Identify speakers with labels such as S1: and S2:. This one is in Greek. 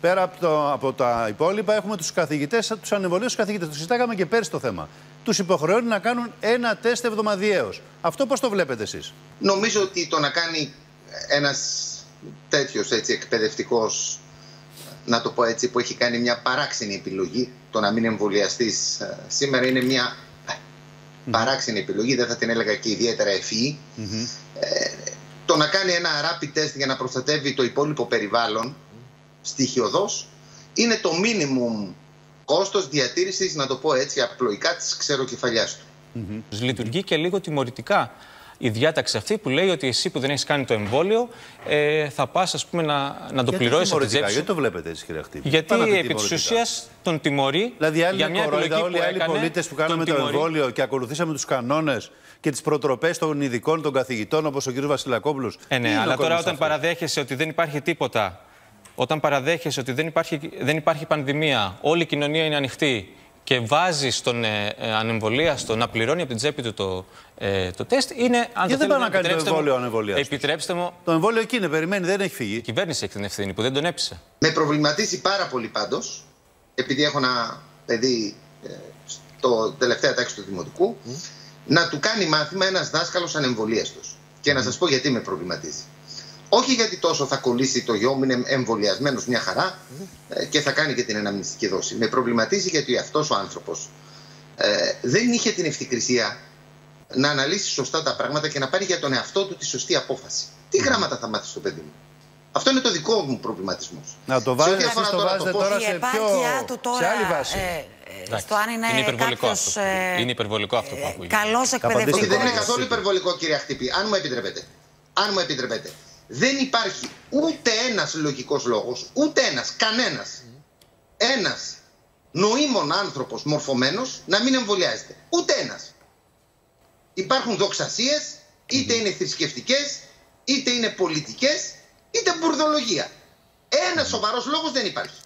S1: Πέρα από τα υπόλοιπα, έχουμε τους καθηγητές, τους ανεμβολίους καθηγητές. Το συζητάγαμε και πέρσι το θέμα. Τους υποχρεώνει να κάνουν ένα τεστ εβδομαδιαίως. Αυτό πώς το βλέπετε εσείς?
S2: Νομίζω ότι το να κάνει ένας τέτοιος εκπαιδευτικός, να το πω έτσι, που έχει κάνει μια παράξενη επιλογή, το να μην εμβολιαστείς σήμερα είναι μια παράξενη επιλογή, δεν θα την έλεγα και ιδιαίτερα ευφυή. Το να κάνει ένα rapid test για να προστατεύει το υπόλοιπο περιβάλλον στοιχειοδός είναι το minimum κόστος διατήρησης, να το πω έτσι απλοϊκά, της ξεροκεφαλιάς του.
S3: Λειτουργεί και λίγο τιμωρητικά η διάταξη αυτή που λέει ότι εσύ που δεν έχεις κάνει το εμβόλιο θα πας, ας πούμε, να το πληρώσεις από την τσέπη σου.
S1: Γιατί το βλέπετε έτσι, κύριε Χτύπη?
S3: Γιατί επί της ουσίας τον τιμωρεί.
S1: Δηλαδή,
S3: για μια επιλογή
S1: όλοι οι άλλοι πολίτες που κάναμε το εμβόλιο και ακολουθήσαμε τους κανόνες και τις προτροπές των ειδικών, των καθηγητών, όπως ο κ. Βασιλακόπουλος.
S3: Ναι, αλλά τώρα όταν παραδέχεσαι ότι δεν υπάρχει τίποτα, όταν παραδέχεσαι ότι δεν υπάρχει πανδημία, όλη η κοινωνία είναι ανοιχτή και βάζεις τον ανεμβολίαστο να πληρώνει από την τσέπη του το τεστ, είναι. Αν
S1: δεν πάει να κάνει το εμβόλιο ανεμβολίαστο?
S3: Επιτρέψτε μου.
S1: Το εμβόλιο εκεί είναι, περιμένει, δεν έχει φύγει.
S3: Η κυβέρνηση έχει την ευθύνη που δεν τον έψησε.
S2: Με προβληματίζει πάρα πολύ πάντως, επειδή έχω ένα παιδί στο τελευταία τάξη του Δημοτικού, να του κάνει μάθημα ένας δάσκαλος ανεμβολίαστος. Και να σας πω γιατί με προβληματίζει. Όχι γιατί τόσο θα κολλήσει το γιο μου, είναι εμβολιασμένος μια χαρά και θα κάνει και την αναμνηστική δόση. Με προβληματίζει γιατί αυτός ο άνθρωπος δεν είχε την ευθυκρισία να αναλύσει σωστά τα πράγματα και να πάρει για τον εαυτό του τη σωστή απόφαση. Τι γράμματα θα μάθει στο παιδί μου? Αυτό είναι το δικό μου προβληματισμός.
S1: Να το βάζετε, εσείς το βάζετε τώρα σε άλλη βάση.
S4: Στο αν είναι κάποιος
S3: είναι υπερβολικό αυτό που ακούγεται.
S4: Καλός εκπαιδευτικός.
S2: Όχι, δεν είναι καθόλου υπερβολικό, κύριε Χτύπη. Αν μου επιτρέπετε. Δεν υπάρχει ούτε ένας λογικός λόγος, ούτε ένας, κανένας, ένας νοήμων άνθρωπος μορφωμένος να μην εμβολιάζεται. Ούτε ένας. Υπάρχουν δοξασίες, είτε είναι θρησκευτικές, είτε είναι πολιτικές, είτε μπουρδολογία. Ένας σοβαρός λόγος δεν υπάρχει.